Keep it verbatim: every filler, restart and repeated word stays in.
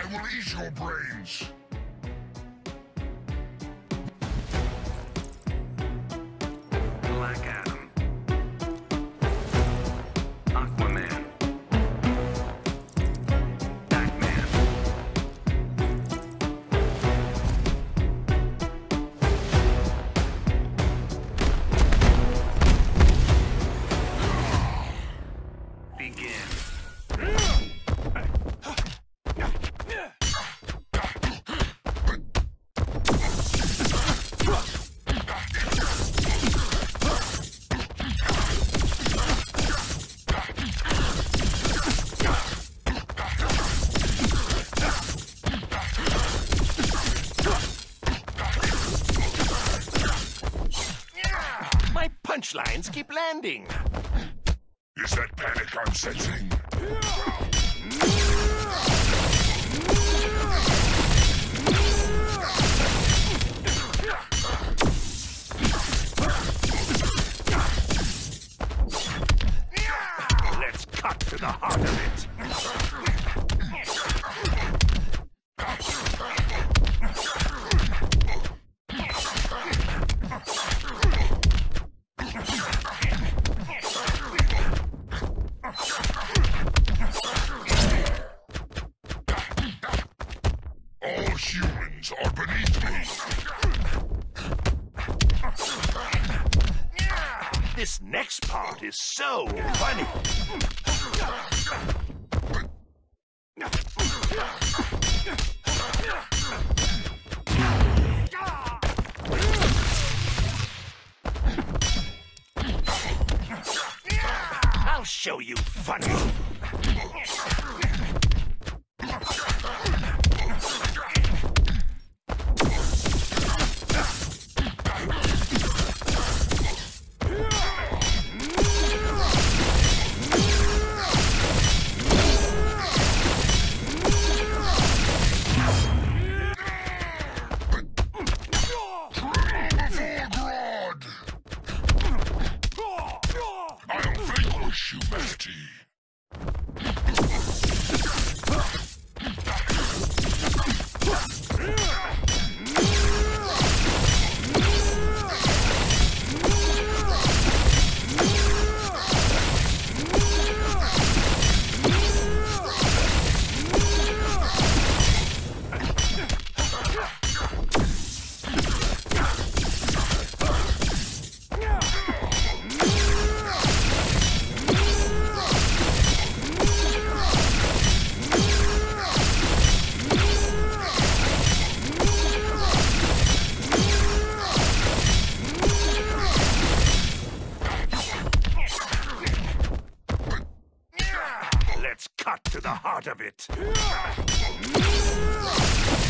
will eat your brains. Black Adam. Aquaman. Batman. Begin. My punchlines keep landing. Is that panic I'm sensing? Let's cut to the heart of it. All humans are beneath me. This next part is so funny. I'll show you funny. I'll vanquish humanity. Let's cut to the heart of it.